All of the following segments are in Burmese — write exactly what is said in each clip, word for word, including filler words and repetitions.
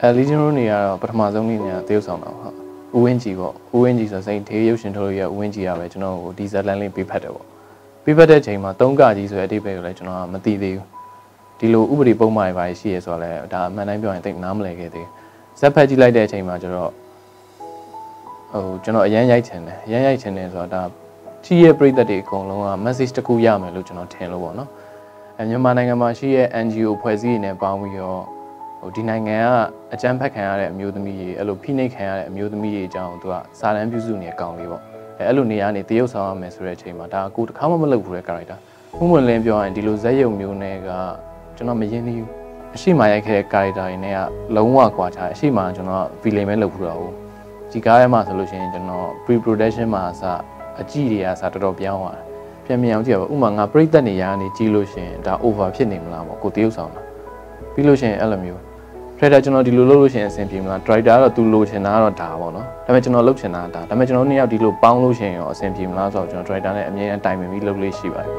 အဲလီဂျင်ရိုနေကတော့ပထမဆုံးနေ့နဲ့တရုတ်ဆောင်တော့ဟုတ်ဦးဝင်းကြီးပေါ့ဦးဝင်းကြီးဆိုစိန်ထေးရုပ်ရှင်ထုတ်လို့ရဦးဝင်းကြီးရပဲကျွန်တော်ကိုဒီဇက်လန်လေးပေးဖတ်တယ်ပေါ့ပေးဖတ်တဲ့ချိန်မှာသုံးကကြီးဆိုတဲ့အတိတ်ပဲကိုလည်းကျွန်တော်ကမသိသေးဘူးဒီလိုဥပဒေပုံမှန်တွေပါရှိရဲဆိုတော့လည်းဒါအမှန်တိုင်းပြောရင်တိတ်နားမလည်ခဲ့သေးဇက်ဖက်ကြည့်လိုက်တဲ့အချိန်မှာကျတော့ဟိုကျွန်တော်အရန်ရိုက်ချင်တယ်အရန်ရိုက်ချင်တယ်ဆိုတော့ဒါကြီးရဲ့ပြည်သက်တွေအကုန်လုံးက message တစ်ခုရမယ်လို့ကျွန်တော်ထင်လို့ပေါ့နော်အဲမြန်မာနိုင်ငံမှာရှိရဲ့ N G O ဖွဲ့စည်းနေပေါင်းပြီးတော့ဟိုဒီနိုင်ငံကအကြမ်းဖက်ခံရတဲ့အမျိုးသမီးတွေအဲ့လိုဖိနှိပ်ခံရတဲ့အမျိုးသမီးတွေအကြောင်းသူကစာတမ်းပြုစုနေအကောင်လေးပေါ့အဲအဲ့လိုနေရာနေတရုပ်ဆောင်ရမယ်ဆိုတဲ့အချိန်မှာဒါကိုတစ်ခါမှမလုပ်ဘူးတဲ့ character ဥပမာလင်းပြောရင်ဒီလိုဇက်ရုံမျိုးနဲ့ကကျွန်တော်မရင်းသေးဘူးအရှိမရိုက်ခဲ့တဲ့ character တွေနဲ့ကလုံးဝကွာခြားအရှိမကျွန်တော် feeling ပဲလုပ်ဘူးတော့ဘူးဒီကားထဲမှာဆိုလို့ရှိရင်ကျွန်တော် pre production မှာအစအကြည့်တွေအစတော်တော်ပြောင်းသွားတယ်ပြန်မြင်အောင်ကြည့်ရပါဥပမာငါပြိသက်နေရကနေကြည့်လို့ရှိရင်ဒါ over ဖြစ်နေမလားပေါ့ကိုတရုပ်ဆောင်တာပြီးလို့ရှိရင်အဲ့လိုမျိုး trailer ကျွန်တော်ဒီလိုလုပ်လို့ရှိရင်အဆင်ပြေမလား director ကတော့သူလိုချင်တာကတော့ဒါပေါ့နော်ဒါပေမဲ့ကျွန်တော်လုပ်ချင်တာဒါဒါပေမဲ့ကျွန်တော်နှစ်ယောက်ဒီလိုပေါင်းလို့ရှိရင်ရောအဆင်ပြေမလားဆိုတော့ကျွန်တော် director နဲ့အမြဲတမ်းတိုင်ပင်ပြီးလုပ်လို့ရှိပါတယ်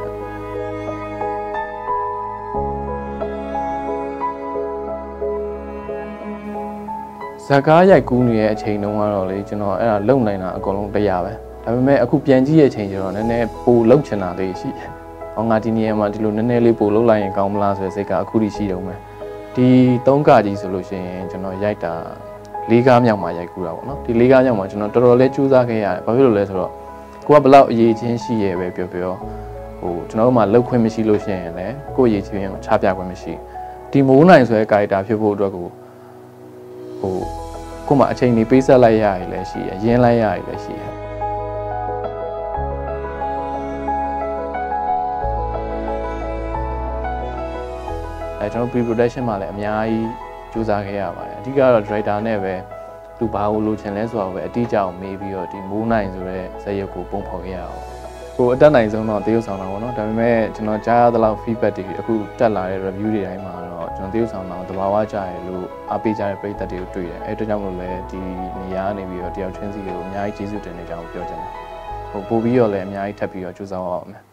ဇာကားရိုက်ကူးနေတဲ့အချိန်တုန်းကတော့လေကျွန်တော်အဲ့ဒါလုံနိုင်တာအကုန်လုံးတရားပဲဒါပေမဲ့အခုပြန်ကြည့်ရဲ့အချိန်ကျတော့နည်းနည်းပိုလှုပ်ချင်တာလေးရှိတယ်။ဟောငါဒီနေရာမှာဒီလိုနည်းနည်းလေးပိုလှုပ်လိုက်ရင်ကောင်းမလားဆိုတဲ့စိတ်ကအခုထိရှိတော့မယ်။ဒီသုံးကကြီးဆိုလို့ရှိရင်ကျွန်တော်ရိုက်တာလေးကားမြောက်မှာရိုက်ကူးတာပေါ့နော်။ဒီလေးကားမြောက်မှာကျွန်တော်တော်တော်လေးကြိုးစားခဲ့ရတယ်။ဘာဖြစ်လို့လဲဆိုတော့ကိုကဘလောက်အရေးချင်းရှိရဲပဲပြောပြောဟိုကျွန်တော်တို့မှလှုပ်ခွင့်မရှိလို့ရှိရင်လည်းကိုယ့်အရေးချင်းကိုချပြခွင့်မရှိ။ဒီမိုးနိုင်ဆိုတဲ့ character ဖြစ်ဖို့အတွက်ကိုဟိုကိုမှအချိန်ကြီးပေးဆက်လိုက်ရရလည်းရှိရရင်းလိုက်ရရလည်းရှိရအဲကျွန်တော် pre production မှာလည်းအများကြီးစူးစမ်းခဲ့ရပါတယ်အဓိကတော့ director နဲ့ပဲသူဘာလို့လိုချင်လဲဆိုတော့ပဲအတိအကျအောင်မေးပြီးတော့ဒီမိုးနိုင်ဆိုတဲ့ဇာတ်ရုပ်ကိုပုံဖော်ခဲ့ရအောင်ကိုအတက်နိုင်ဆုံးတော့တရုပ်ဆောင်တာပေါ့နော်ဒါပေမဲ့ကျွန်တော်ကြားရသလောက် feedback တွေအခုတက်လာတဲ့ review တွေတိုင်းမှာတော့ကျွန်တော်တရုပ်ဆောင်တာတဘာဝကြရလို့အားပေးကြတဲ့ပရိသတ်တွေကိုတွေ့တယ်အဲဒါကြောင့်မလို့လဲဒီနေရာကနေပြီးတော့တယောက်ချင်းစီကိုအများကြီးကျေးဇူးတင်နေကြအောင်ပြောချင်တယ်ဟိုပို့ပြီးတော့လည်းအများကြီးထပ်ပြီးတော့ကြိုးစားအောင်မယ်